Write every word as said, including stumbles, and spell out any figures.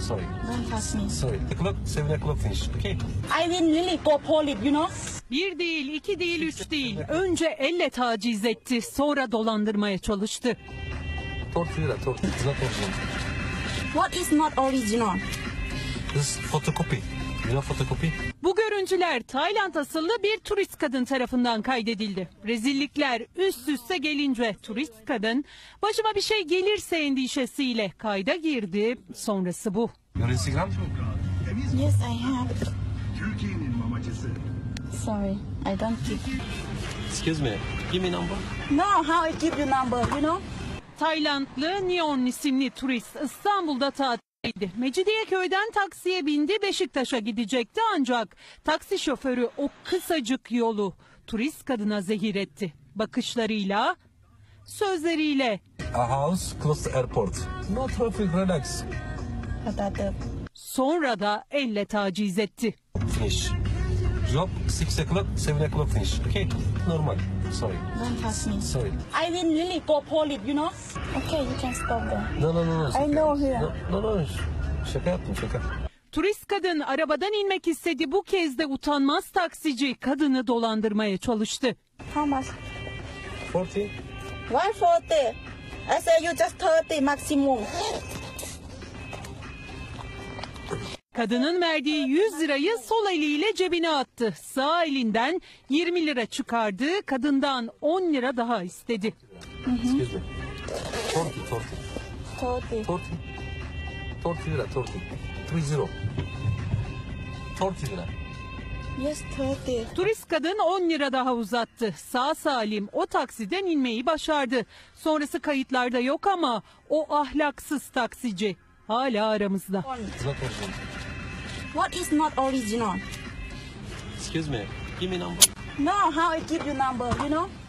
Sorry. Don't touch me. Sorry. eight o'clock, seven o'clock finish. Okay? I will really go police, you know. Bir değil, iki değil, üç değil. Önce elle taciz etti, sonra dolandırmaya çalıştı. forty lira, forty. It's not original. What is not original? This is photocopy. You know photocopy? Bu görüntüler Tayland asıllı bir turist kadın tarafından kaydedildi. Rezillikler üst üste gelince turist kadın başıma bir şey gelirse endişesiyle kayda girdi. Sonrası bu. Your Instagram? Yes, I have. Sorry, I don't give. Excuse me. Give me number. No, how I give you number, you know? Taylandlı Neon isimli turist İstanbul'da tatildeydi. Mecidiyeköy'den taksiye bindi, Beşiktaş'a gidecekti ancak taksi şoförü o kısacık yolu turist kadına zehir etti. Bakışlarıyla, sözleriyle. A house close to airport. No traffic, relax. Patata. Sonra da elle taciz etti. Finish. Job six o'clock, seven o'clock finish. Okay? Normal. Sorry. Don't touch me. Sorry. I will really go police, you know. Okay, you can stop there. No, no, no, no. I know here. No, no, no. Şaka yaptım, şaka. Turist kadın arabadan inmek istedi. Bu kez de utanmaz taksici kadını dolandırmaya çalıştı. How much? forty. one forty. I say you just thirty maximum. Kadının verdiği yüz lirayı sol eliyle cebine attı. Sağ elinden yirmi lira çıkardı. Kadından on lira daha istedi. Excuse me. forty, forty. thirty. forty. forty lira, forty. three zero. forty lira. Yes, thirty. Turist kadın on lira daha uzattı. Sağ salim o taksiden inmeyi başardı. Sonrası kayıtlarda yok ama o ahlaksız taksici hala aramızda. It's not original. What is not original? Excuse me. Give me number. No, how I give you number, you know?